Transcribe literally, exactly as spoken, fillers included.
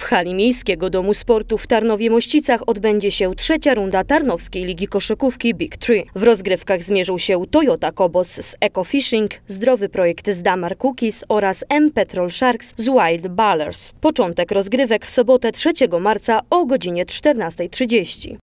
W hali Miejskiego Domu Sportu w Tarnowie-Mościcach odbędzie się trzecia runda Tarnowskiej Ligi Koszykówki Big Three. W rozgrywkach zmierzą się Toyota Kobos z Eco Fishing, Zdrowy Projekt z Damar Cookies oraz M Petrol Sharks z Wild Ballers. Początek rozgrywek w sobotę trzeciego marca o godzinie czternastej trzydzieści.